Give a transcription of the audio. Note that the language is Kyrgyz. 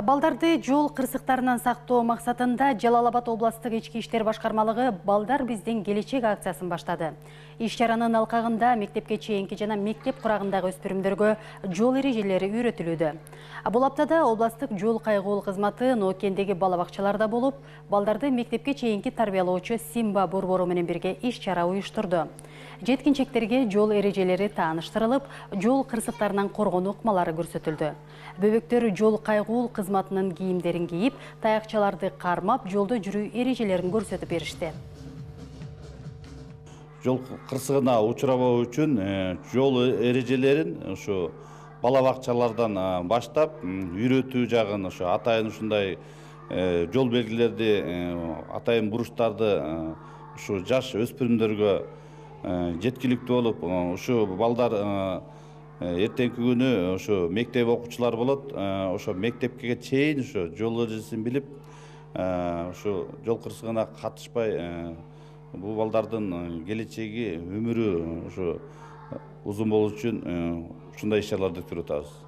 Балдарды жол кырсыктарынан сактоо максатында Жалал Абад областык ички иштер башкармалыгы Балдар биздин келечек акциясын баштады. Иш-чаранын алкагында мектепке чейинки жана мектеп курагындагы өспүрүмдөргө жол эрежелери үйрөтүлүүдө. Бул аптада областык жол кайгуул кызматы Ноокендеги бала бакчаларда болуп, балдарды мектепке чейинки тарбиялоочу Симба борбору менен бирге иш-чара уюштурду. Жеткинчектерге жол эрежелери тааныштырылып, жол кырсыктарынан коргонуу ыкмалары көрсөтүлдү. Бөбөктөр жол кайгуул кызматынын кийимдерин кийип, таякчаларды кармап, жолдо жүрүү эрежелерин көрсөтүп беришти. Жол кырсыгына учурабоо үчүн жол эрежелерин ушу бала бакчалардан баштап үйрөтүү жагын ушу атайын ушундай жол белгилерди, атайын буруштарды ушу жаш өспүрүмдөргө жеткиликтүү болуп, ушу балдар эртеңки күнү ушу мектеп окуучулар болот, ошо мектепке чейин ушу жол эрежесин билип, ушу жол кырсыгына катышпай, бул балдардын келечеги, өмүрү ушу узун болуу үчүн ушундай иш-чараларды өткөрүп атабыз.